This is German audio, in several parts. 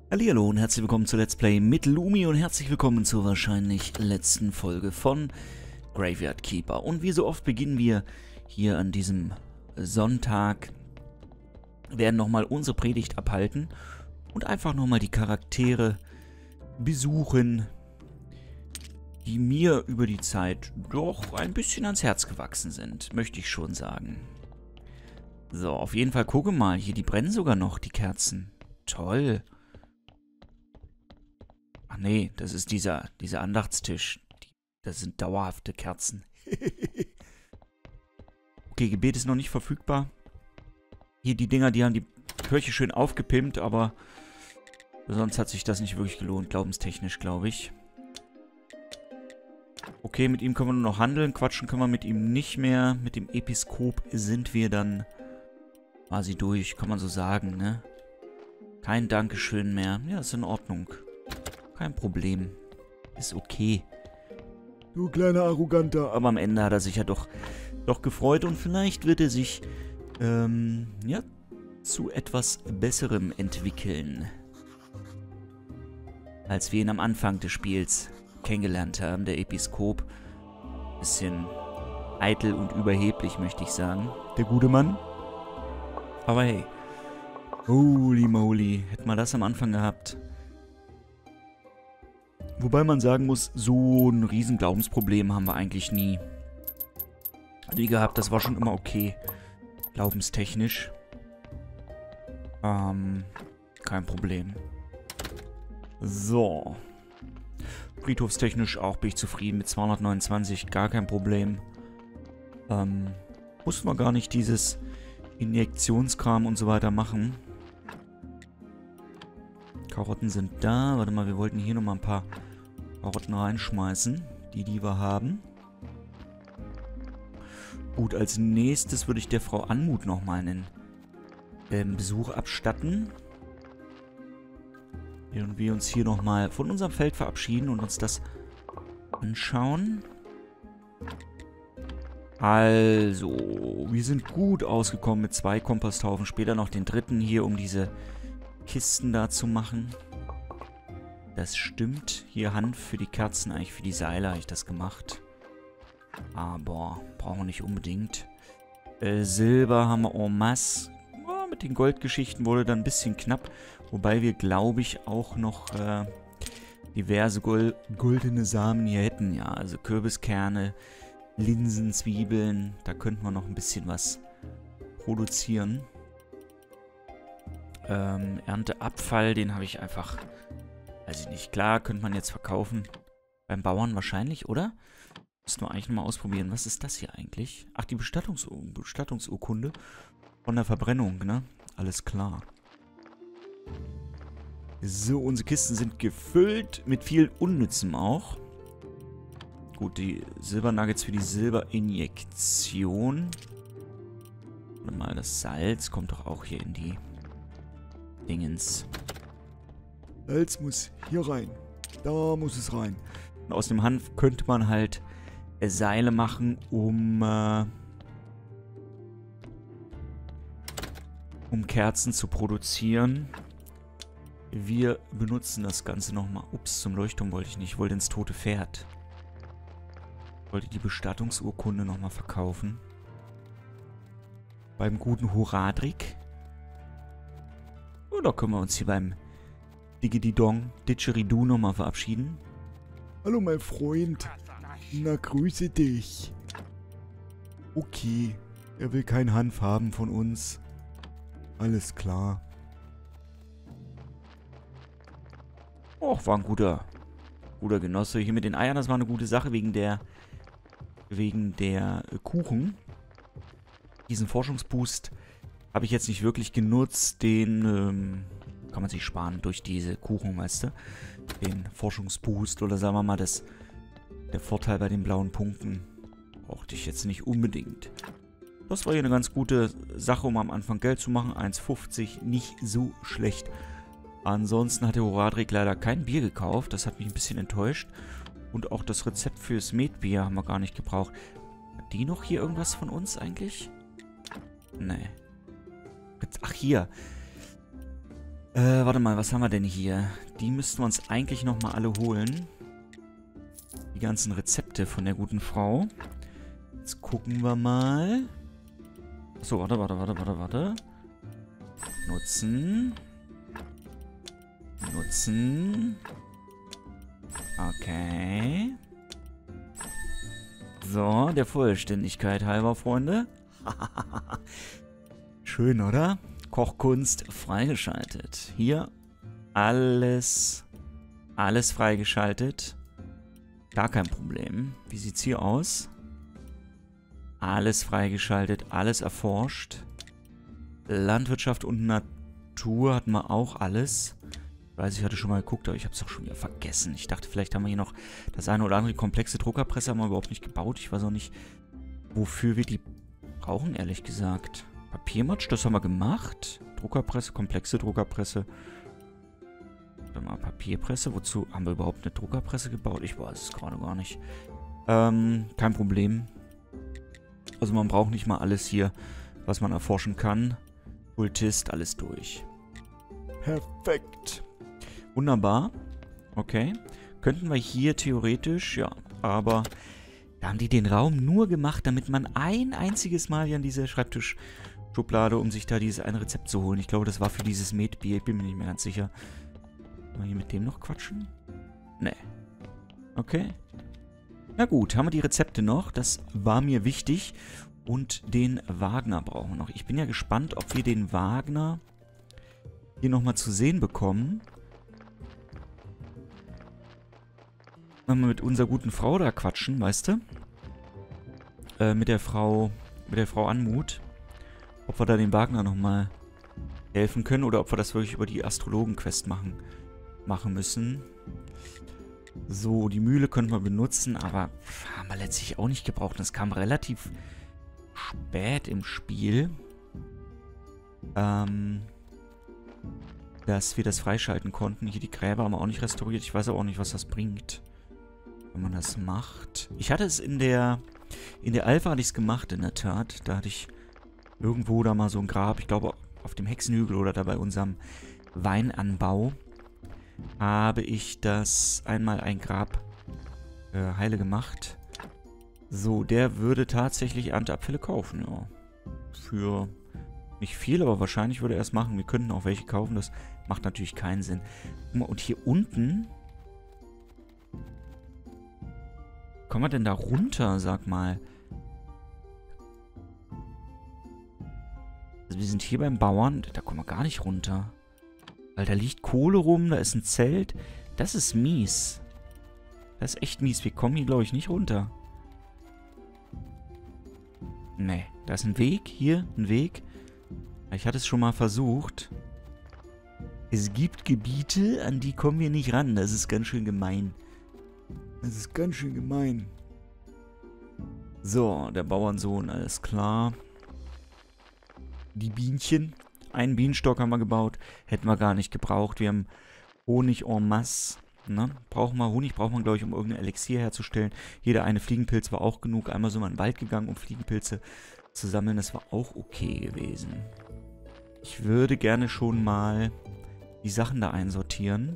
Hallihallo und herzlich willkommen zu Let's Play mit Lumi und herzlich willkommen zur wahrscheinlich letzten Folge von Graveyard Keeper. Und wie so oft beginnen wir hier an diesem Sonntag, werden nochmal unsere Predigt abhalten und einfach nochmal die Charaktere besuchen, die mir über die Zeit doch ein bisschen ans Herz gewachsen sind, möchte ich schon sagen. So, auf jeden Fall gucke mal, hier, die brennen sogar noch, die Kerzen. Toll. Ach nee, das ist dieser Andachtstisch. Das sind dauerhafte Kerzen. Okay, Gebet ist noch nicht verfügbar. Hier die Dinger, die haben die Kirche schön aufgepimpt, aber sonst hat sich das nicht wirklich gelohnt, glaubenstechnisch, glaube ich. Okay, mit ihm können wir nur noch handeln. Quatschen können wir mit ihm nicht mehr. Mit dem Episkop sind wir dann quasi durch, kann man so sagen, ne? Kein Dankeschön mehr. Ja, ist in Ordnung. Kein Problem. Ist okay. Du kleiner Arroganter. Aber am Ende hat er sich ja doch gefreut und vielleicht wird er sich, ja, zu etwas Besserem entwickeln. Als wir ihn am Anfang des Spiels kennengelernt haben, der Episkop. Bisschen eitel und überheblich, möchte ich sagen. Der gute Mann. Aber hey. Holy moly. Hätten wir das am Anfang gehabt. Wobei man sagen muss, so ein riesen Glaubensproblem haben wir eigentlich nie gehabt. Das war schon immer okay. Glaubenstechnisch. Kein Problem. So. Friedhofstechnisch auch bin ich zufrieden mit 229. Gar kein Problem. Mussten wir gar nicht dieses Injektionskram und so weiter machen. Karotten sind da. Warte mal, wir wollten hier nochmal ein paar Karotten reinschmeißen, die wir haben. Gut, als nächstes würde ich der Frau Anmut nochmal einen Besuch abstatten. Während wir uns hier nochmal von unserem Feld verabschieden und uns das anschauen. Also, wir sind gut ausgekommen mit 2 Komposthaufen. Später noch den dritten hier, um diese Kisten da zu machen. Das stimmt. Hier Hanf für die Kerzen, eigentlich für die Seile habe ich das gemacht. Aber brauchen wir nicht unbedingt. Silber haben wir en masse. Ja, mit den Goldgeschichten wurde dann ein bisschen knapp. Wobei wir, glaube ich, auch noch diverse goldene Samen hier hätten. Ja, also Kürbiskerne, Linsen, Zwiebeln. Da könnten wir noch ein bisschen was produzieren. Ernteabfall, den habe ich einfach, weiß ich nicht, klar, könnte man jetzt verkaufen. Beim Bauern wahrscheinlich, oder? Müssen wir eigentlich nochmal ausprobieren. Was ist das hier eigentlich? Ach, die Bestattungsurkunde von der Verbrennung, ne? Alles klar. So, unsere Kisten sind gefüllt mit viel Unnützem auch. Gut, die Silbernuggets für die Silberinjektion. Warte mal, das Salz kommt doch auch hier in die Dingens. Salz muss hier rein. Da muss es rein. Und aus dem Hanf könnte man halt Seile machen, um Kerzen zu produzieren. Wir benutzen das Ganze nochmal. Ups, zum Leuchtturm wollte ich nicht. Ich wollte ins tote Pferd. Ich wollte die Bestattungsurkunde nochmal verkaufen. Beim guten Horadrik. Oder können wir uns hier beim Digididong, Didgeridoo nochmal verabschieden? Hallo mein Freund. Na, grüße dich. Okay. Er will keinen Hanf haben von uns. Alles klar. Och, war ein guter Genosse. Hier mit den Eiern, das war eine gute Sache wegen der Kuchen. Diesen Forschungsboost habe ich jetzt nicht wirklich genutzt. Den kann man sich sparen durch diese Kuchen, weißt du? Den Forschungsboost oder sagen wir mal, der Vorteil bei den blauen Punkten brauchte ich jetzt nicht unbedingt. Das war hier eine ganz gute Sache, um am Anfang Geld zu machen. 1,50, nicht so schlecht. Ansonsten hat der Horadrik leider kein Bier gekauft. Das hat mich ein bisschen enttäuscht. Und auch das Rezept fürs Metbier haben wir gar nicht gebraucht. Hat die noch hier irgendwas von uns eigentlich? Nee. Ach, hier. Warte mal, was haben wir denn hier? Die müssten wir uns eigentlich nochmal alle holen. Die ganzen Rezepte von der guten Frau. Jetzt gucken wir mal. So, warte. Nutzen. Okay. So, der Vollständigkeit halber, Freunde. Schön, oder? Kochkunst freigeschaltet. Hier alles freigeschaltet. Gar kein Problem. Wie sieht's hier aus? Alles freigeschaltet, alles erforscht. Landwirtschaft und Natur hatten wir auch alles. Ich weiß, ich hatte schon mal geguckt, aber ich habe es auch schon wieder vergessen. Ich dachte, vielleicht haben wir hier noch das eine oder andere. Komplexe Druckerpresse haben wir überhaupt nicht gebaut. Ich weiß auch nicht, wofür wir die brauchen, ehrlich gesagt. Papiermatsch, das haben wir gemacht. Druckerpresse, komplexe Druckerpresse. Warte mal, Papierpresse. Wozu haben wir überhaupt eine Druckerpresse gebaut? Ich weiß es gerade gar nicht. Kein Problem. Also man braucht nicht mal alles hier, was man erforschen kann. Kultist, alles durch. Perfekt. Wunderbar. Okay. Könnten wir hier theoretisch, ja, aber da haben die den Raum nur gemacht, damit man ein einziges Mal hier an diese Schreibtischschublade, um sich da dieses eine Rezept zu holen. Ich glaube, das war für dieses Metbier. Ich bin mir nicht mehr ganz sicher. Wollen wir hier mit dem noch quatschen? Nee. Okay. Na gut, haben wir die Rezepte noch. Das war mir wichtig. Und den Wagner brauchen wir noch. Ich bin ja gespannt, ob wir den Wagner hier nochmal zu sehen bekommen. Wenn wir mit unserer guten Frau da quatschen, weißt du? Mit der Frau Anmut. Ob wir da den Wagner nochmal helfen können oder ob wir das wirklich über die Astrologen-Quest machen müssen. So, die Mühle könnten wir benutzen, aber haben wir letztlich auch nicht gebraucht. Das kam relativ spät im Spiel, dass wir das freischalten konnten. Hier die Gräber haben wir auch nicht restauriert. Ich weiß auch nicht, was das bringt, wenn man das macht. Ich hatte es in der Alpha hatte ich es gemacht, in der Tat. Da hatte ich irgendwo da mal so ein Grab, ich glaube auf dem Hexenhügel oder da bei unserem Weinanbau, habe ich das einmal ein Grab heile gemacht. So, der würde tatsächlich Ernteabfälle kaufen, ja. Für nicht viel, aber wahrscheinlich würde er es machen. Wir könnten auch welche kaufen, das macht natürlich keinen Sinn. Guck mal, und hier unten... Kommen wir denn da runter, sag mal? Also wir sind hier beim Bauern, da kommen wir gar nicht runter. Weil da liegt Kohle rum, da ist ein Zelt. Das ist mies. Das ist echt mies. Wir kommen hier, glaube ich, nicht runter. Nee, da ist ein Weg. Hier, ein Weg. Ich hatte es schon mal versucht. Es gibt Gebiete, an die kommen wir nicht ran. Das ist ganz schön gemein. Das ist ganz schön gemein. So, der Bauernsohn, alles klar. Die Bienchen. Einen Bienenstock haben wir gebaut. Hätten wir gar nicht gebraucht. Wir haben Honig en masse. Ne? Brauchen wir Honig, braucht man, glaube ich, um irgendein Elixier herzustellen. Jeder eine Fliegenpilz war auch genug. Einmal sind wir in den Wald gegangen, um Fliegenpilze zu sammeln. Das war auch okay gewesen. Ich würde gerne schon mal die Sachen da einsortieren,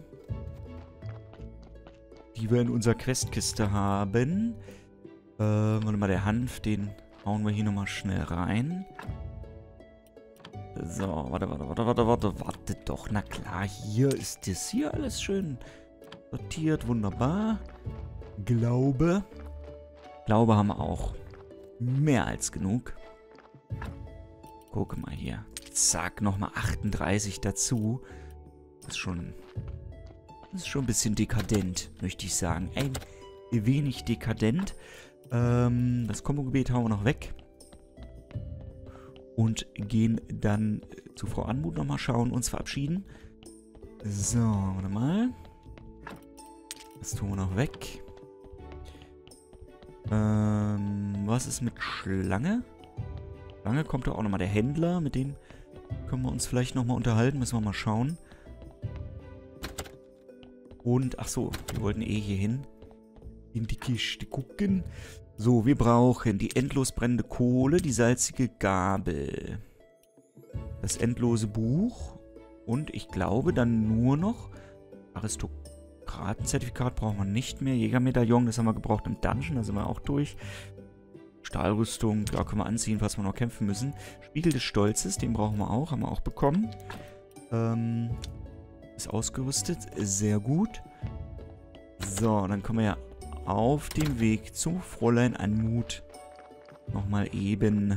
die wir in unserer Questkiste haben. Warte mal, der Hanf, den hauen wir hier nochmal schnell rein. So, warte doch. Na klar, hier ist das hier alles schön sortiert, wunderbar. Glaube haben wir auch mehr als genug. Guck mal hier. Zack, nochmal 38 dazu. Das ist schon ein bisschen dekadent, möchte ich sagen. Ein wenig dekadent. Das Kombogebet hauen wir noch weg. Und gehen dann zu Frau Anmut nochmal schauen, uns verabschieden. So, warte mal. Das tun wir noch weg. Was ist mit Schlange? Schlange kommt doch auch nochmal. Der Händler, mit dem können wir uns vielleicht nochmal unterhalten. Müssen wir mal schauen. Und, ach so, wir wollten eh hier hin. In die Kiste gucken. So, wir brauchen die endlos brennende Kohle, die salzige Gabel, das endlose Buch Und ich glaube dann nur noch Aristokratenzertifikat brauchen wir nicht mehr. Jägermedaillon, das haben wir gebraucht im Dungeon, da sind wir auch durch. Stahlrüstung, da können wir anziehen, falls wir noch kämpfen müssen. Spiegel des Stolzes, den brauchen wir auch, haben wir auch bekommen. Ist ausgerüstet, sehr gut. So, dann können wir ja auf dem Weg zu Fräulein Anmut nochmal eben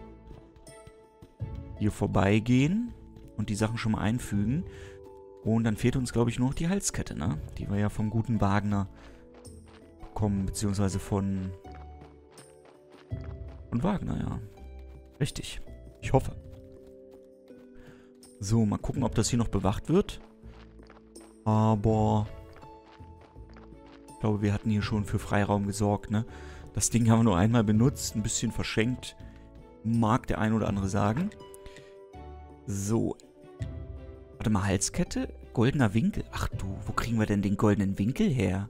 hier vorbeigehen und die Sachen schon mal einfügen. Und dann fehlt uns, glaube ich, nur noch die Halskette, ne? Die wir ja vom guten Wagner bekommen, beziehungsweise von Wagner, ja. Richtig. Ich hoffe. So, mal gucken, ob das hier noch bewacht wird. Aber ich glaube, wir hatten hier schon für Freiraum gesorgt, ne? Das Ding haben wir nur einmal benutzt, ein bisschen verschenkt, mag der ein oder andere sagen. So. Warte mal, Halskette? Goldener Winkel? Ach du, wo kriegen wir denn den goldenen Winkel her?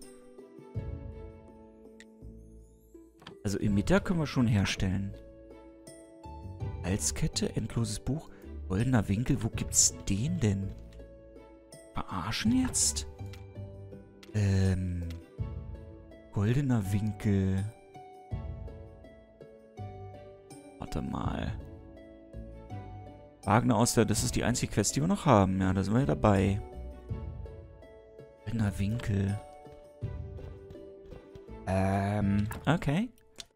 Also Emitter können wir schon herstellen. Halskette, endloses Buch, goldener Winkel, wo gibt's den denn? Verarschen jetzt? Goldener Winkel. Warte mal. Wagner aus der, das ist die einzige Quest, die wir noch haben. Ja, da sind wir ja dabei. Goldener Winkel. Okay.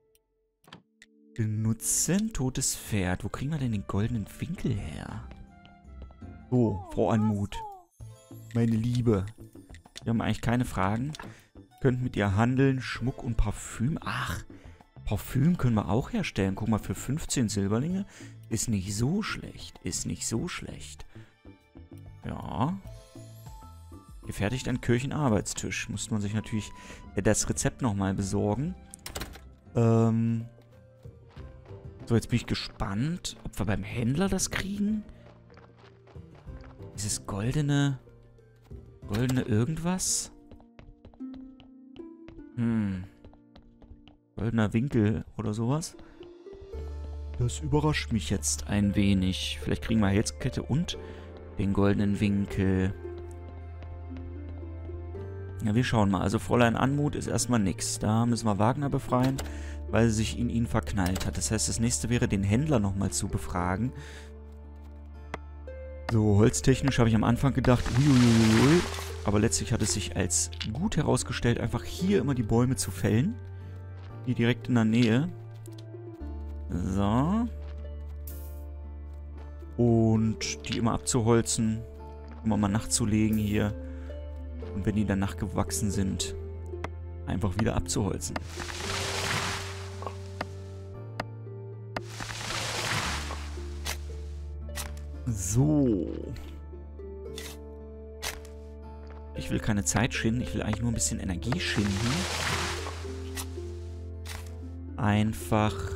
Benutzen, totes Pferd. Wo kriegen wir denn den goldenen Winkel her? So, Frau Anmut. Meine Liebe. Wir haben eigentlich keine Fragen. Könnt mit ihr handeln. Schmuck und Parfüm. Ach, Parfüm können wir auch herstellen. Guck mal, für 15 Silberlinge. Ist nicht so schlecht. Ist nicht so schlecht. Ja. Gefertigt an Kirchenarbeitstisch. Musste man sich natürlich das Rezept nochmal besorgen. So, jetzt bin ich gespannt, ob wir beim Händler das kriegen. Dieses goldene irgendwas? Goldener Winkel oder sowas. Das überrascht mich jetzt ein wenig. Vielleicht kriegen wir Halskette und den goldenen Winkel. Ja, wir schauen mal. Also Fräulein Anmut ist erstmal nix. Da müssen wir Wagner befreien, weil sie sich in ihn verknallt hat. Das heißt, das nächste wäre, den Händler nochmal zu befragen. So, holztechnisch habe ich am Anfang gedacht, uiuiui, aber letztlich hat es sich als gut herausgestellt, einfach hier immer die Bäume zu fällen. Hier direkt in der Nähe. So. Und die immer abzuholzen, immer mal nachzulegen hier. Und wenn die dann nachgewachsen sind, einfach wieder abzuholzen. So. Ich will keine Zeit schinden, ich will eigentlich nur ein bisschen Energie schinden. Einfach,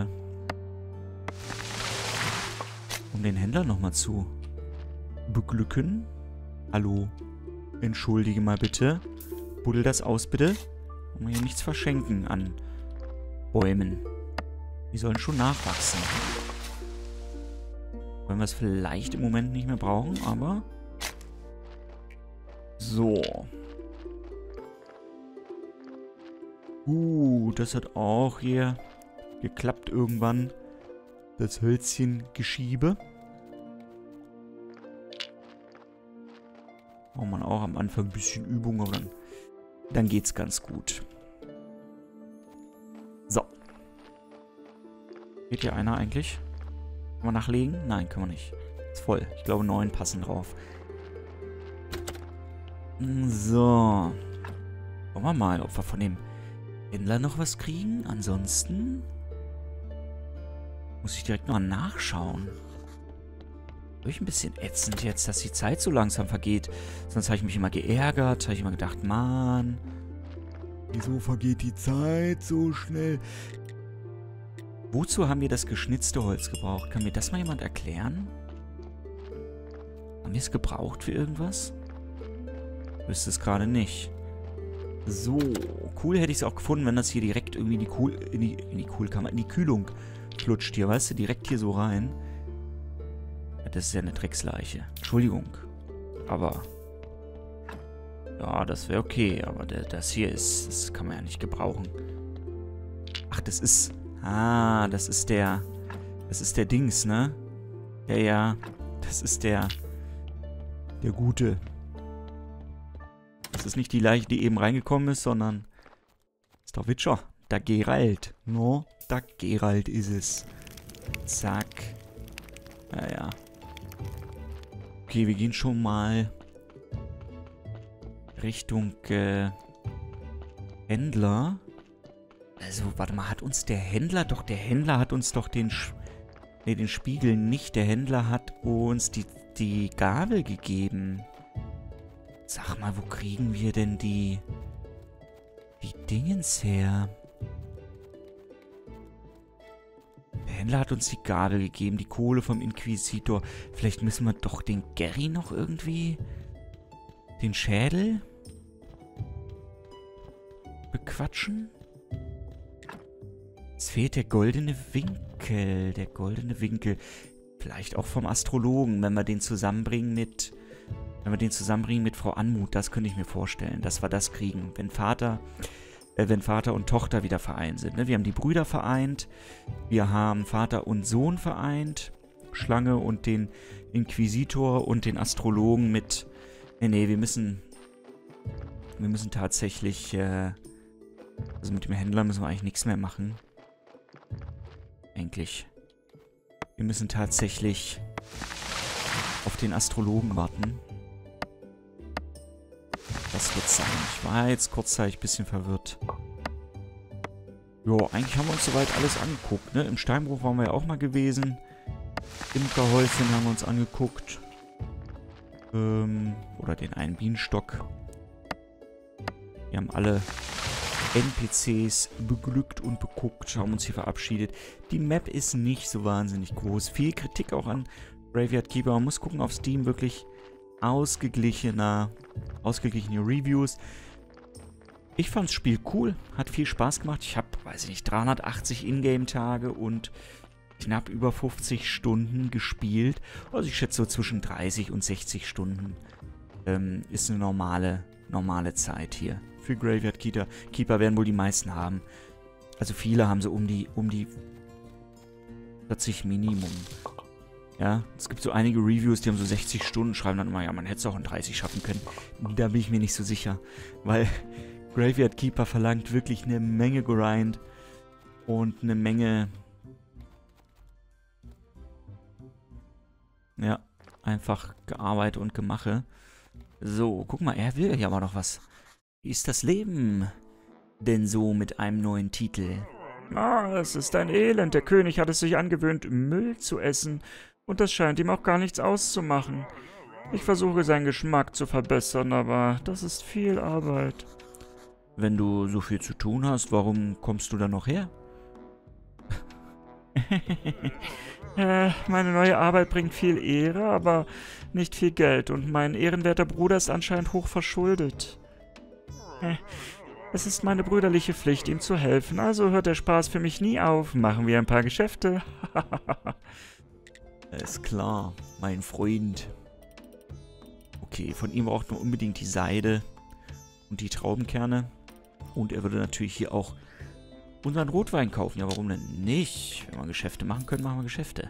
um den Händler nochmal zu beglücken. Hallo. Entschuldige mal bitte. Buddel das aus, bitte. Und hier nichts verschenken an Bäumen. Die sollen schon nachwachsen. Wollen wir es vielleicht im Moment nicht mehr brauchen, aber... So. Das hat auch hier geklappt irgendwann. Das Hölzchen-Geschiebe. Braucht man auch am Anfang ein bisschen Übung, aber dann geht's ganz gut. So. Geht hier einer eigentlich? Können wir nachlegen? Nein, können wir nicht. Ist voll. Ich glaube, 9 passen drauf. So. Schauen wir mal, ob wir von dem Händler noch was kriegen. Ansonsten muss ich direkt noch nachschauen. Durch ein bisschen ätzend jetzt, dass die Zeit so langsam vergeht. Sonst habe ich mich immer geärgert. Habe ich immer gedacht, Mann, wieso vergeht die Zeit so schnell? Wozu haben wir das geschnitzte Holz gebraucht? Kann mir das mal jemand erklären? Haben wir es gebraucht für irgendwas? Wüsste es gerade nicht. So, cool hätte ich es auch gefunden, wenn das hier direkt irgendwie in die Kühlung flutscht hier, weißt du? Direkt hier so rein. Das ist ja eine Drecksleiche. Entschuldigung. Aber... Ja, das wäre okay. Aber das hier ist... Das kann man ja nicht gebrauchen. Ach, das ist... Ah, das ist der... Das ist der Dings, ne? Ja. Das ist der... Der Gute. Das ist nicht die Leiche, die eben reingekommen ist, sondern... Das ist der Witcher. Der Geralt. No, der Geralt ist es. Zack. Naja. Okay, wir gehen schon mal Richtung Händler. Also, warte mal, hat uns der Händler... Doch, der Händler hat uns doch den... den Spiegel nicht. Der Händler hat uns die Gabel gegeben. Sag mal, wo kriegen wir denn die Dingens her? Der Händler hat uns die Gabel gegeben, die Kohle vom Inquisitor. Vielleicht müssen wir doch den Gary noch irgendwie... Den Schädel... bequatschen? Es fehlt der goldene Winkel. Der goldene Winkel. Vielleicht auch vom Astrologen, wenn wir den zusammenbringen mit... Wenn wir den zusammenbringen mit Frau Anmut. Das könnte ich mir vorstellen, dass wir das kriegen. Wenn Vater und Tochter wieder vereint sind. Ne? Wir haben die Brüder vereint. Wir haben Vater und Sohn vereint. Schlange und den Inquisitor und den Astrologen mit... Nee, wir müssen tatsächlich... also mit dem Händler müssen wir eigentlich nichts mehr machen. Eigentlich. Wir müssen tatsächlich auf den Astrologen warten. Das wird sein. Ich war jetzt kurzzeitig ein bisschen verwirrt. Jo, eigentlich haben wir uns soweit alles angeguckt, ne? Im Steinbruch waren wir ja auch mal gewesen. Imkerhäuschen haben wir uns angeguckt. Oder den einen Bienenstock. Wir haben alle NPCs beglückt und beguckt, haben uns hier verabschiedet. Die Map ist nicht so wahnsinnig groß. Viel Kritik auch an Graveyard Keeper. Man muss gucken, auf Steam wirklich ausgeglichene Reviews. Ich fand das Spiel cool, hat viel Spaß gemacht. Ich habe, weiß ich nicht, 380 Ingame-Tage und knapp über 50 Stunden gespielt. Also ich schätze so zwischen 30 und 60 Stunden ist eine normale Zeit hier. Für Graveyard Keeper werden wohl die meisten haben. Also viele haben so um die 40 Minimum. Ja, es gibt so einige Reviews, die haben so 60 Stunden, schreiben dann immer, ja, man hätte es auch in 30 schaffen können. Da bin ich mir nicht so sicher, weil Graveyard Keeper verlangt wirklich eine Menge Grind und eine Menge, ja, einfach Gearbeit und Gemache. So, guck mal, er will ja aber noch was. Wie ist das Leben denn so mit einem neuen Titel? Ah, es ist ein Elend. Der König hat es sich angewöhnt, Müll zu essen. Und das scheint ihm auch gar nichts auszumachen. Ich versuche, seinen Geschmack zu verbessern, aber das ist viel Arbeit. Wenn du so viel zu tun hast, warum kommst du dann noch her? Meine neue Arbeit bringt viel Ehre, aber nicht viel Geld. Und mein ehrenwerter Bruder ist anscheinend hoch verschuldet. Es ist meine brüderliche Pflicht, ihm zu helfen. Also hört der Spaß für mich nie auf. Machen wir ein paar Geschäfte. Ist klar, mein Freund. Okay, von ihm braucht man unbedingt die Seide und die Traubenkerne. Und er würde natürlich hier auch unseren Rotwein kaufen. Ja, warum denn nicht? Wenn wir Geschäfte machen können, machen wir Geschäfte.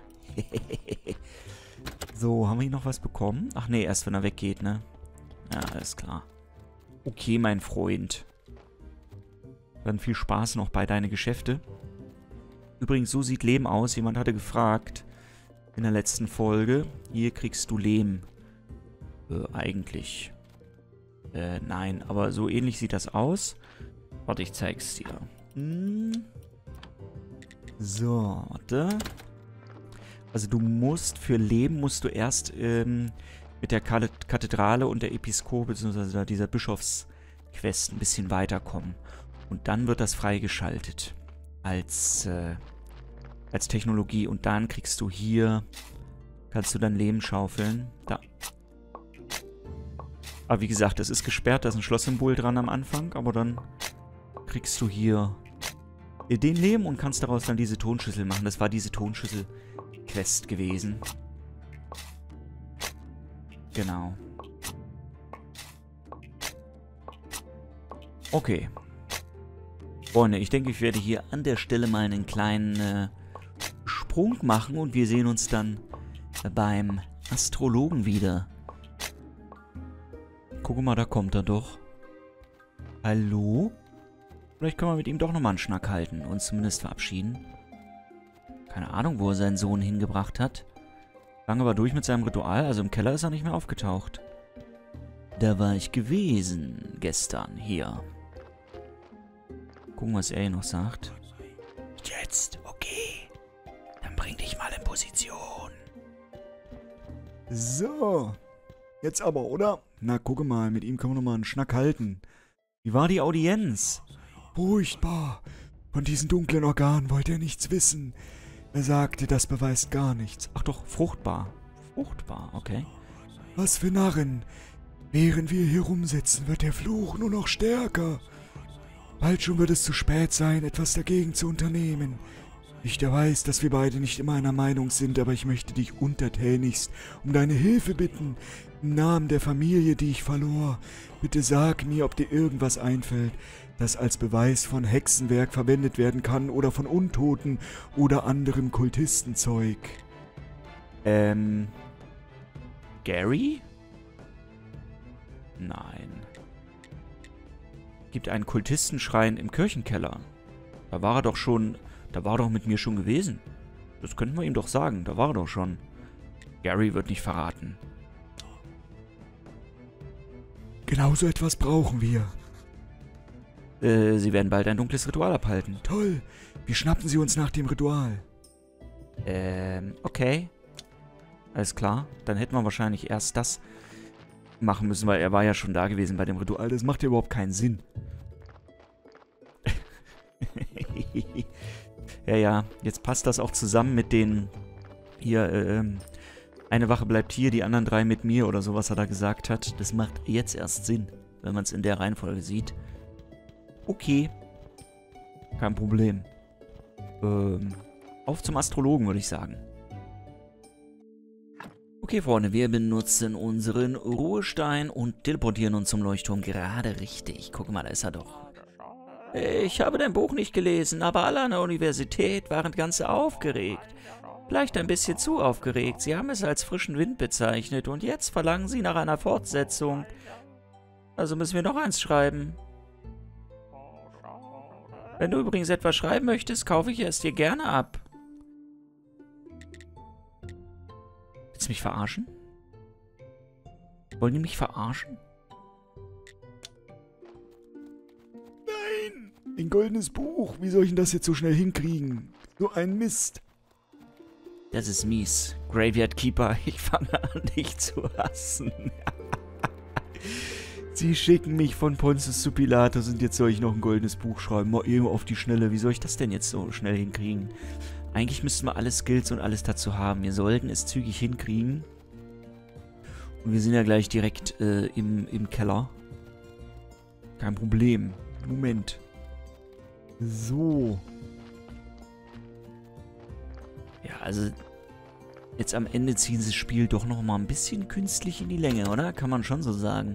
So, haben wir hier noch was bekommen? Ach nee, erst wenn er weggeht, ne? Ja, alles klar. Okay, mein Freund. Dann viel Spaß noch bei deinen Geschäfte. Übrigens, so sieht Lehm aus. Jemand hatte gefragt in der letzten Folge. Hier kriegst du Lehm. Eigentlich. Nein, aber so ähnlich sieht das aus. Warte, ich zeig's dir. So, warte. Also du musst, für Lehm musst du erst mit der Kathedrale und der Episkop, beziehungsweise dieser Bischofsquest ein bisschen weiterkommen. Und dann wird das freigeschaltet. Als Technologie. Und dann kriegst du hier, kannst du dann Lehm schaufeln. Da. Aber wie gesagt, das ist gesperrt, da ist ein Schlosssymbol dran am Anfang, aber dann kriegst du hier den Lehm und kannst daraus dann diese Tonschüssel machen. Das war diese Tonschüssel-Quest gewesen. Genau. Okay. Freunde, ich denke, ich werde hier an der Stelle mal einen kleinen Sprung machen und wir sehen uns dann beim Astrologen wieder. Guck mal, da kommt er doch. Hallo? Vielleicht können wir mit ihm doch nochmal einen Schnack halten und zumindest verabschieden. Keine Ahnung, wo er seinen Sohn hingebracht hat. Lange war durch mit seinem Ritual, also im Keller ist er nicht mehr aufgetaucht. Da war ich gewesen, gestern, hier. Gucken, was er hier noch sagt. Jetzt, okay. Dann bring dich mal in Position. So. Jetzt aber, oder? Na, gucke mal, mit ihm können wir nochmal einen Schnack halten. Wie war die Audienz? Furchtbar. Von diesen dunklen Organen wollte er nichts wissen. Er sagte, das beweist gar nichts. Ach doch, fruchtbar. Fruchtbar, okay. Was für Narren. Während wir hier rumsitzen, wird der Fluch nur noch stärker. Bald schon wird es zu spät sein, etwas dagegen zu unternehmen. Ich weiß, dass wir beide nicht immer einer Meinung sind, aber ich möchte dich untertänigst um deine Hilfe bitten. Im Namen der Familie, die ich verlor. Bitte sag mir, ob dir irgendwas einfällt, das als Beweis von Hexenwerk verwendet werden kann oder von Untoten oder anderem Kultistenzeug. Gary? Nein. Gibt einen Kultistenschrein im Kirchenkeller. Da war er doch schon... Da war er doch mit mir schon gewesen. Das könnten wir ihm doch sagen. Da war er doch schon. Gary wird nicht verraten. Genauso etwas brauchen wir. Sie werden bald ein dunkles Ritual abhalten. Toll. Wir schnappen sie uns nach dem Ritual. Okay. Alles klar. Dann hätten wir wahrscheinlich erst das machen müssen, weil er war ja schon da gewesen bei dem Ritual. Das macht ja überhaupt keinen Sinn. Ja, jetzt passt das auch zusammen mit den... Hier, eine Wache bleibt hier, die anderen 3 mit mir oder so, was er da gesagt hat. Das macht jetzt erst Sinn, wenn man es in der Reihenfolge sieht. Okay. Kein Problem. Auf zum Astrologen, würde ich sagen. Okay, Freunde, wir benutzen unseren Ruhestein und teleportieren uns zum Leuchtturm gerade richtig. Guck mal, da ist er doch. Ich habe dein Buch nicht gelesen, aber alle an der Universität waren ganz aufgeregt. Vielleicht ein bisschen zu aufgeregt. Sie haben es als frischen Wind bezeichnet und jetzt verlangen sie nach einer Fortsetzung. Also müssen wir noch eins schreiben. Wenn du übrigens etwas schreiben möchtest, kaufe ich es dir gerne ab. Willst du mich verarschen? Wollen die mich verarschen? Nein! Ein goldenes Buch. Wie soll ich denn das jetzt so schnell hinkriegen? So ein Mist. Das ist mies. Graveyard Keeper, ich fange an, dich zu hassen. Sie schicken mich von Pontius zu Pilatus und jetzt soll ich noch ein goldenes Buch schreiben. Mal eben auf die Schnelle. Wie soll ich das denn jetzt so schnell hinkriegen? Eigentlich müssten wir alle Skills und alles dazu haben. Wir sollten es zügig hinkriegen. Und wir sind ja gleich direkt im Keller. Kein Problem. Moment. So. Ja, also jetzt am Ende ziehen sie das Spiel doch noch mal ein bisschen künstlich in die Länge, oder? Kann man schon so sagen.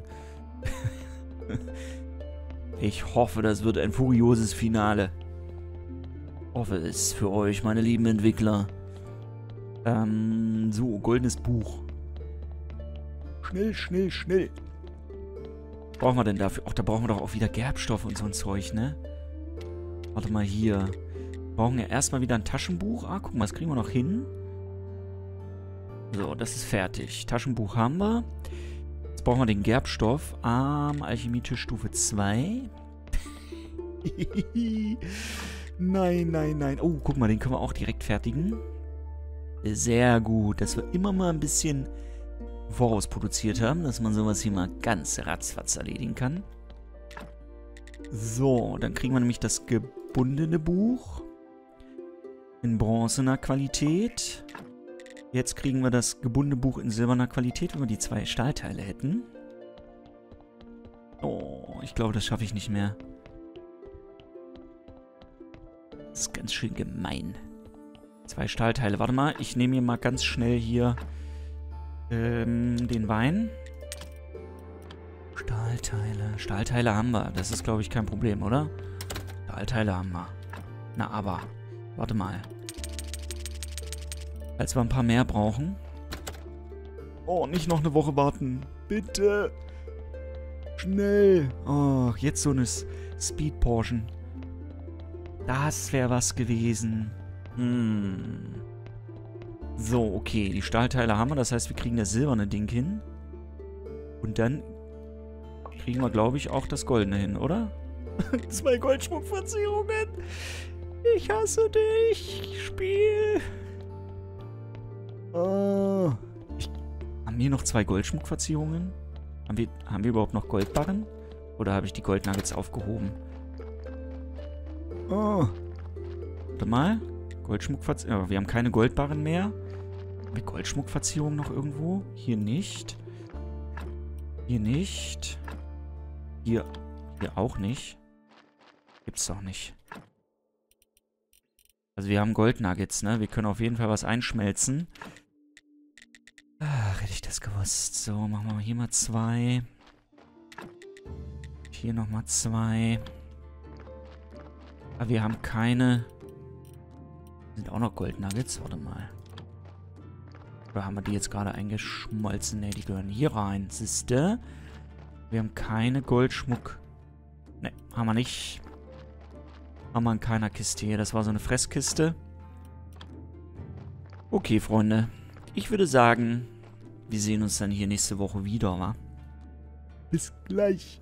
Ich hoffe, das wird ein furioses Finale. Hoffe es für euch, meine lieben Entwickler. So, goldenes Buch. Schnell, schnell, schnell. Was brauchen wir denn dafür? Ach, da brauchen wir doch auch wieder Gerbstoff und so ein Zeug, ne? Warte mal hier. Wir brauchen ja erstmal wieder ein Taschenbuch. Ah, guck mal, das kriegen wir noch hin. So, das ist fertig. Taschenbuch haben wir. Jetzt brauchen wir den Gerbstoff. Alchemietisch Stufe 2. Nein, nein, nein. Oh, guck mal, den können wir auch direkt fertigen. Sehr gut, dass wir immer mal ein bisschen vorausproduziert haben, dass man sowas hier mal ganz ratzfatz erledigen kann. So, dann kriegen wir nämlich das gebundene Buch in bronzener Qualität. Jetzt kriegen wir das gebundene Buch in silberner Qualität, wenn wir die 2 Stahlteile hätten. Oh, ich glaube, das schaffe ich nicht mehr. Das ist ganz schön gemein. 2 Stahlteile. Warte mal, ich nehme hier mal ganz schnell hier Den Wein. Stahlteile. Stahlteile haben wir. Das ist, glaube ich, kein Problem, oder? Stahlteile haben wir. Na, aber. Warte mal. Als wir ein paar mehr brauchen. Oh, nicht noch eine Woche warten. Bitte. Schnell. Oh, jetzt so eine Speed Portion. Das wäre was gewesen. So, okay. Die Stahlteile haben wir. Das heißt, wir kriegen das silberne Ding hin. Und dann kriegen wir, glaube ich, auch das goldene hin, oder? 2 Goldschmuckverzierungen. Ich hasse dich, Spiel. Oh. Haben wir noch 2 Goldschmuckverzierungen? Haben wir überhaupt noch Goldbarren? Oder habe ich die Goldnuggets aufgehoben? Oh. Warte mal. Goldschmuckverzierungen. Ja, wir haben keine Goldbarren mehr. Haben wir Goldschmuckverzierungen noch irgendwo? Hier nicht. Hier nicht. Hier auch nicht. Gibt's doch nicht. Also wir haben Goldnuggets, ne? Wir können auf jeden Fall was einschmelzen. Ach, hätte ich das gewusst. So, machen wir mal hier mal 2. Hier nochmal 2. Aber wir haben keine... Sind auch noch Goldnuggets? Warte mal. Oder haben wir die jetzt gerade eingeschmolzen? Ne, die gehören hier rein. Siehste? Wir haben keine Goldschmuck... Ne, haben wir nicht. Haben wir in keiner Kiste hier. Das war so eine Fresskiste. Okay, Freunde. Ich würde sagen, wir sehen uns dann hier nächste Woche wieder, wa? Bis gleich.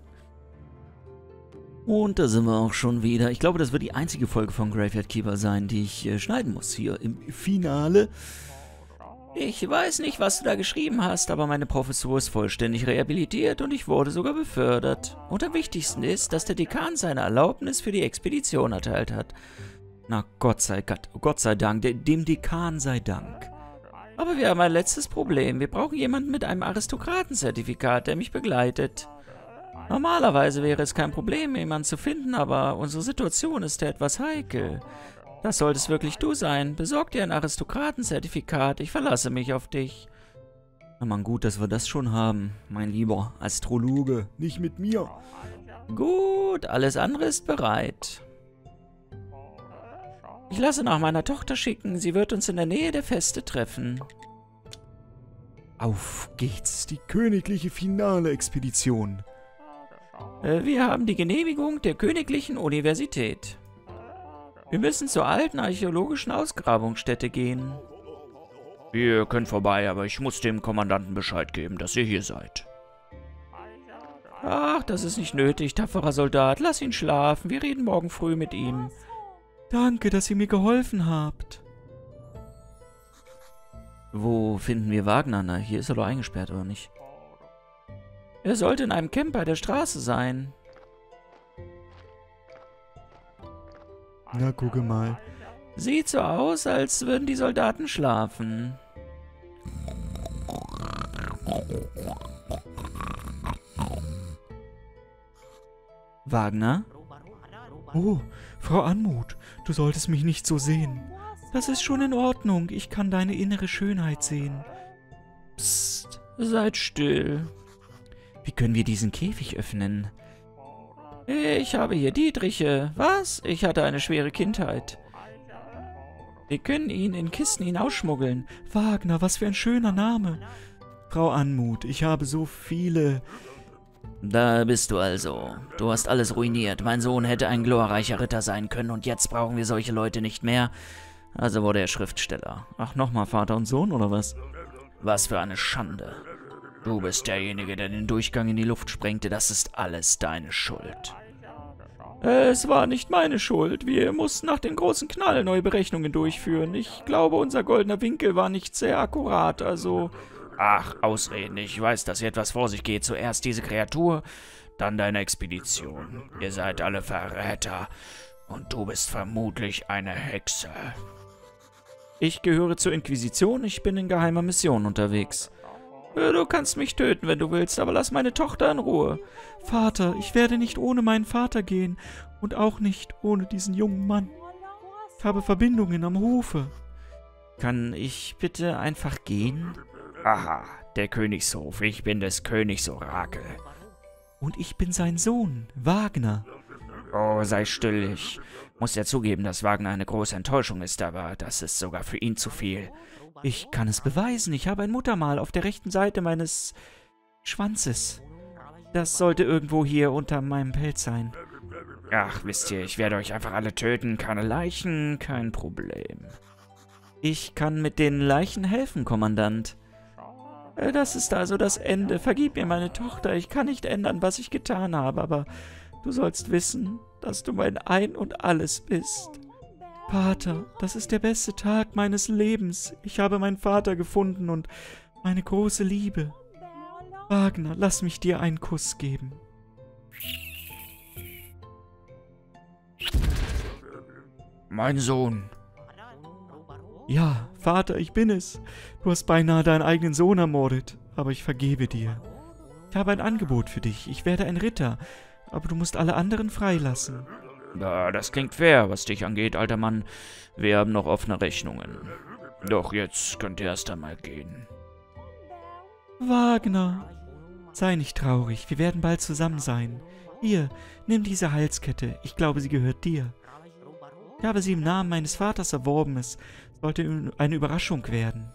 Und da sind wir auch schon wieder. Ich glaube, das wird die einzige Folge von Graveyard Keeper sein, die ich schneiden muss hier im Finale. Ich weiß nicht, was du da geschrieben hast, aber meine Professur ist vollständig rehabilitiert und ich wurde sogar befördert. Und am wichtigsten ist, dass der Dekan seine Erlaubnis für die Expedition erteilt hat. Na, Gott sei Dank, dem Dekan sei Dank. Aber wir haben ein letztes Problem. Wir brauchen jemanden mit einem Aristokratenzertifikat, der mich begleitet. Normalerweise wäre es kein Problem, jemanden zu finden, aber unsere Situation ist ja etwas heikel. Das solltest wirklich du sein. Besorg dir ein Aristokratenzertifikat. Ich verlasse mich auf dich. Na man, gut, dass wir das schon haben, mein lieber Astrologe. Nicht mit mir. Gut, alles andere ist bereit. Ich lasse nach meiner Tochter schicken. Sie wird uns in der Nähe der Feste treffen. Auf geht's, die königliche Finale-Expedition. Wir haben die Genehmigung der Königlichen Universität. Wir müssen zur alten archäologischen Ausgrabungsstätte gehen. Ihr könnt vorbei, aber ich muss dem Kommandanten Bescheid geben, dass ihr hier seid. Ach, das ist nicht nötig, tapferer Soldat. Lass ihn schlafen. Wir reden morgen früh mit ihm. Danke, dass ihr mir geholfen habt. Wo finden wir Wagner? Na, hier ist er doch eingesperrt, oder nicht? Er sollte in einem Camp bei der Straße sein. Na, gucke mal. Sieht so aus, als würden die Soldaten schlafen. Wagner? Oh, Frau Anmut, du solltest mich nicht so sehen. Das ist schon in Ordnung. Ich kann deine innere Schönheit sehen. Psst, seid still. Wie können wir diesen Käfig öffnen? Ich habe hier Dietriche. Was? Ich hatte eine schwere Kindheit. Wir können ihn in Kisten hinausschmuggeln. Wagner, was für ein schöner Name. Frau Anmut, ich habe so viele... Da bist du also. Du hast alles ruiniert. Mein Sohn hätte ein glorreicher Ritter sein können und jetzt brauchen wir solche Leute nicht mehr. Also wurde er Schriftsteller. Ach, nochmal Vater und Sohn, oder was? Was für eine Schande. Du bist derjenige, der den Durchgang in die Luft sprengte. Das ist alles deine Schuld. Es war nicht meine Schuld. Wir mussten nach dem großen Knall neue Berechnungen durchführen. Ich glaube, unser goldener Winkel war nicht sehr akkurat, also... Ach, Ausreden. Ich weiß, dass hier etwas vor sich geht. Zuerst diese Kreatur, dann deine Expedition. Ihr seid alle Verräter. Und du bist vermutlich eine Hexe. Ich gehöre zur Inquisition. Ich bin in geheimer Mission unterwegs. Du kannst mich töten, wenn du willst, aber lass meine Tochter in Ruhe. Vater, ich werde nicht ohne meinen Vater gehen und auch nicht ohne diesen jungen Mann. Ich habe Verbindungen am Hofe. Kann ich bitte einfach gehen? Aha, der Königshof. Ich bin des Königs Orakel. Und ich bin sein Sohn, Wagner. Oh, sei still. Ich muss ja zugeben, dass Wagner eine große Enttäuschung ist, aber das ist sogar für ihn zu viel. Ich kann es beweisen. Ich habe ein Muttermal auf der rechten Seite meines Schwanzes. Das sollte irgendwo hier unter meinem Pelz sein. Ach, wisst ihr, ich werde euch einfach alle töten. Keine Leichen, kein Problem. Ich kann mit den Leichen helfen, Kommandant. Das ist also das Ende. Vergib mir, meine Tochter. Ich kann nicht ändern, was ich getan habe, aber du sollst wissen, dass du mein Ein und Alles bist. Vater, das ist der beste Tag meines Lebens. Ich habe meinen Vater gefunden und meine große Liebe. Wagner, lass mich dir einen Kuss geben. Mein Sohn. Ja, Vater, ich bin es. Du hast beinahe deinen eigenen Sohn ermordet, aber ich vergebe dir. Ich habe ein Angebot für dich. Ich werde ein Ritter, aber du musst alle anderen freilassen. Ja, das klingt fair, was dich angeht, alter Mann. Wir haben noch offene Rechnungen. Doch jetzt könnt ihr erst einmal gehen. Wagner, sei nicht traurig. Wir werden bald zusammen sein. Hier, nimm diese Halskette. Ich glaube, sie gehört dir. Ich habe sie im Namen meines Vaters erworben. Es sollte eine Überraschung werden.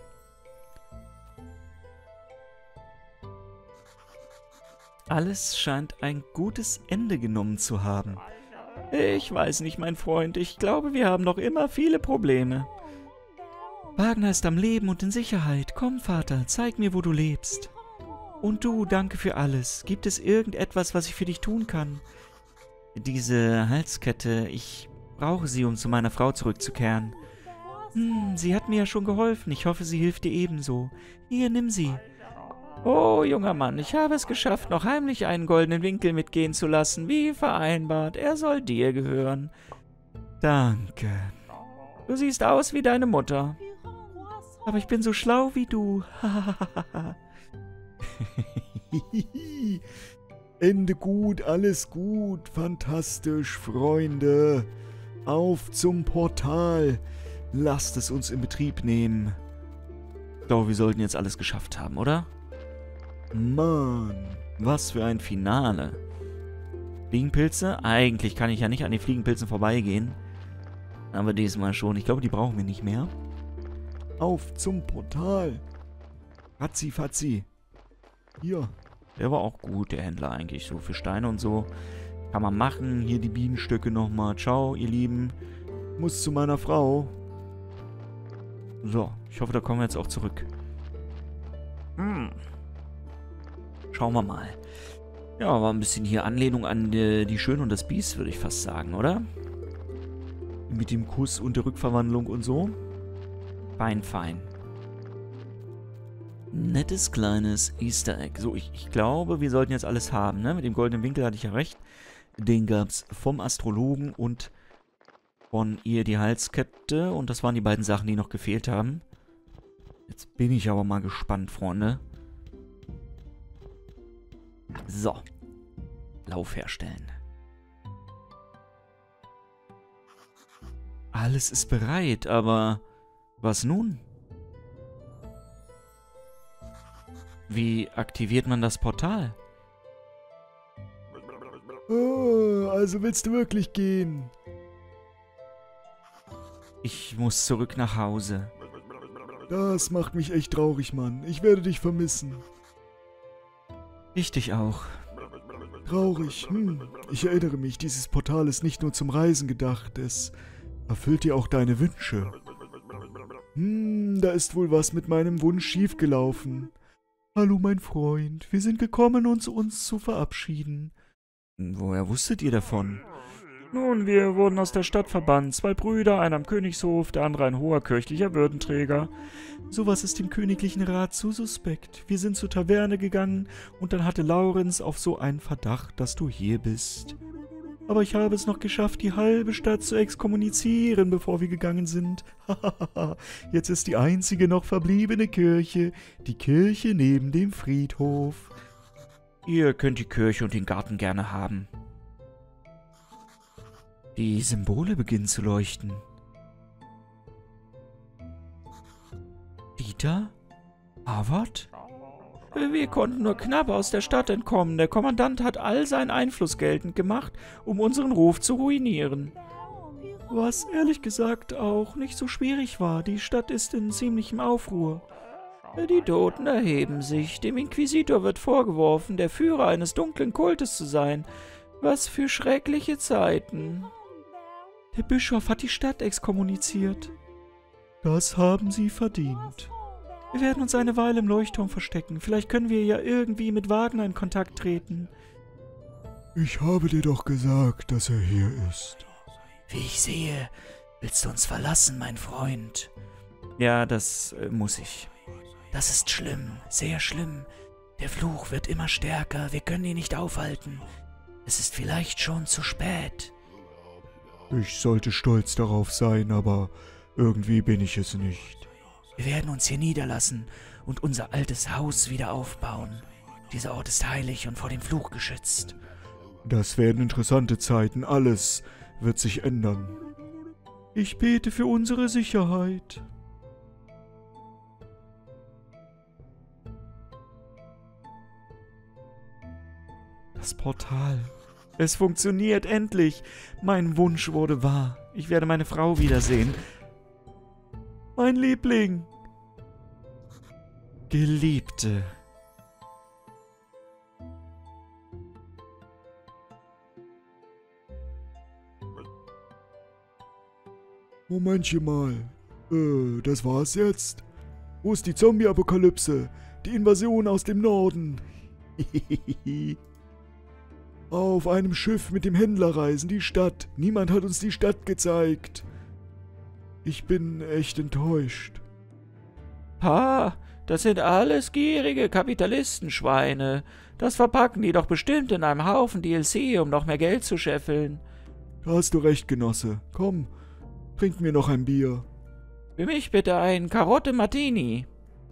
Alles scheint ein gutes Ende genommen zu haben. Ich weiß nicht, mein Freund. Ich glaube, wir haben noch immer viele Probleme. Wagner ist am Leben und in Sicherheit. Komm, Vater, zeig mir, wo du lebst. Und du, danke für alles. Gibt es irgendetwas, was ich für dich tun kann? Diese Halskette, ich brauche sie, um zu meiner Frau zurückzukehren. Sie hat mir ja schon geholfen. Ich hoffe, sie hilft dir ebenso. Hier, nimm sie. Oh, junger Mann, ich habe es geschafft, noch heimlich einen goldenen Winkel mitgehen zu lassen, wie vereinbart. Er soll dir gehören. Danke. Du siehst aus wie deine Mutter. Aber ich bin so schlau wie du. Ende gut, alles gut, fantastisch, Freunde. Auf zum Portal. Lasst es uns in Betrieb nehmen. Ich glaube, wir sollten jetzt alles geschafft haben, oder? Mann. Was für ein Finale. Fliegenpilze? Eigentlich kann ich ja nicht an den Fliegenpilzen vorbeigehen. Aber diesmal schon. Ich glaube, die brauchen wir nicht mehr. Auf zum Portal. Fatzi, Fatzi. Hier. Der war auch gut, der Händler eigentlich. So für Steine und so. Kann man machen. Hier die Bienenstöcke nochmal. Ciao, ihr Lieben. Muss zu meiner Frau. So, ich hoffe, da kommen wir jetzt auch zurück. Schauen wir mal. Ja, war ein bisschen hier Anlehnung an die Schöne und das Biest, würde ich fast sagen, oder? Mit dem Kuss und der Rückverwandlung und so. Fein, fein. Nettes kleines Easter Egg. So, ich glaube, wir sollten jetzt alles haben, ne? Mit dem goldenen Winkel hatte ich ja recht. Den gab es vom Astrologen und von ihr die Halskette. Und das waren die beiden Sachen, die noch gefehlt haben. Jetzt bin ich aber mal gespannt, Freunde. So. Lauf herstellen. Alles ist bereit, aber was nun? Wie aktiviert man das Portal? Oh, also willst du wirklich gehen? Ich muss zurück nach Hause. Das macht mich echt traurig, Mann. Ich werde dich vermissen. Ich dich auch. Traurig, Ich erinnere mich, dieses Portal ist nicht nur zum Reisen gedacht. Es erfüllt dir auch deine Wünsche. Da ist wohl was mit meinem Wunsch schiefgelaufen. Hallo, mein Freund. Wir sind gekommen, uns zu verabschieden. Woher wusstet ihr davon? Nun, wir wurden aus der Stadt verbannt. 2 Brüder, einer am Königshof, der andere ein hoher kirchlicher Würdenträger. Sowas ist dem königlichen Rat zu suspekt. Wir sind zur Taverne gegangen und dann hatte Laurenz auf so einen Verdacht, dass du hier bist. Aber ich habe es noch geschafft, die halbe Stadt zu exkommunizieren, bevor wir gegangen sind. Jetzt ist die einzige noch verbliebene Kirche, die Kirche neben dem Friedhof. Ihr könnt die Kirche und den Garten gerne haben. Die Symbole beginnen zu leuchten. Dieter? Harvard? Wir konnten nur knapp aus der Stadt entkommen. Der Kommandant hat all seinen Einfluss geltend gemacht, um unseren Ruf zu ruinieren. Was ehrlich gesagt auch nicht so schwierig war. Die Stadt ist in ziemlichem Aufruhr. Die Toten erheben sich. Dem Inquisitor wird vorgeworfen, der Führer eines dunklen Kultes zu sein. Was für schreckliche Zeiten. Der Bischof hat die Stadt exkommuniziert. Das haben sie verdient. Wir werden uns eine Weile im Leuchtturm verstecken. Vielleicht können wir ja irgendwie mit Wagner in Kontakt treten. Ich habe dir doch gesagt, dass er hier ist. Wie ich sehe, willst du uns verlassen, mein Freund? Ja, das muss ich. Das ist schlimm, sehr schlimm. Der Fluch wird immer stärker, wir können ihn nicht aufhalten. Es ist vielleicht schon zu spät. Ich sollte stolz darauf sein, aber irgendwie bin ich es nicht. Wir werden uns hier niederlassen und unser altes Haus wieder aufbauen. Dieser Ort ist heilig und vor dem Fluch geschützt. Das werden interessante Zeiten, alles wird sich ändern. Ich bete für unsere Sicherheit. Das Portal. Es funktioniert endlich. Mein Wunsch wurde wahr. Ich werde meine Frau wiedersehen. Mein Liebling. Geliebte. Momentchen mal. Das war's jetzt? Wo ist die Zombie-Apokalypse? Die Invasion aus dem Norden. Auf einem Schiff mit dem Händler reisen, die Stadt. Niemand hat uns die Stadt gezeigt. Ich bin echt enttäuscht. Ha, das sind alles gierige Kapitalistenschweine. Das verpacken die doch bestimmt in einem Haufen DLC, um noch mehr Geld zu scheffeln. Da hast du recht, Genosse. Komm, trink mir noch ein Bier. Für mich bitte ein Karotte Martini.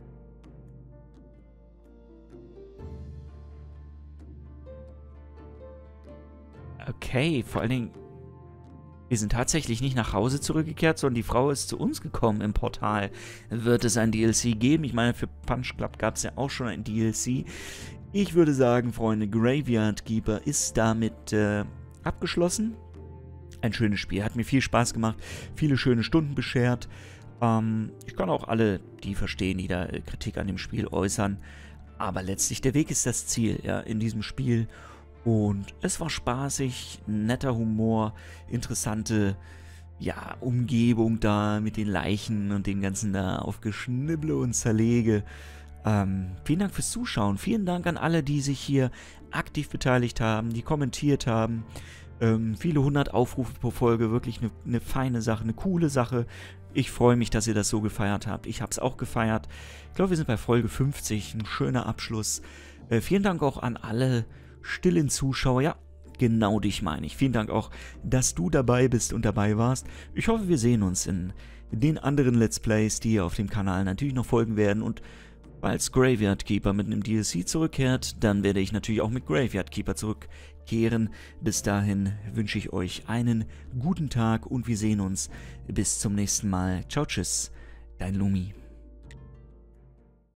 Okay, vor allen Dingen, wir sind tatsächlich nicht nach Hause zurückgekehrt, sondern die Frau ist zu uns gekommen im Portal. Wird es ein DLC geben? Ich meine, für Punch Club gab es ja auch schon ein DLC. Ich würde sagen, Freunde, Graveyard Keeper ist damit abgeschlossen. Ein schönes Spiel, hat mir viel Spaß gemacht, viele schöne Stunden beschert. Ich kann auch alle, die verstehen, die da Kritik an dem Spiel äußern. Aber letztlich, der Weg ist das Ziel, ja, in diesem Spiel. Und es war spaßig, netter Humor, interessante, ja, Umgebung da mit den Leichen und dem Ganzen da aufgeschnibble und zerlege. Vielen Dank fürs Zuschauen. Vielen Dank an alle, die sich hier aktiv beteiligt haben, die kommentiert haben. Viele 100 Aufrufe pro Folge, wirklich eine feine Sache, eine coole Sache. Ich freue mich, dass ihr das so gefeiert habt. Ich habe es auch gefeiert. Ich glaube, wir sind bei Folge 50, ein schöner Abschluss. Vielen Dank auch an alle stillen Zuschauer. Ja, genau dich meine ich. Vielen Dank auch, dass du dabei bist und dabei warst. Ich hoffe, wir sehen uns in den anderen Let's Plays, die auf dem Kanal natürlich noch folgen werden. Und falls Graveyard Keeper mit einem DLC zurückkehrt, dann werde ich natürlich auch mit Graveyard Keeper zurückkehren. Bis dahin wünsche ich euch einen guten Tag und wir sehen uns bis zum nächsten Mal. Ciao, tschüss, dein Lumi.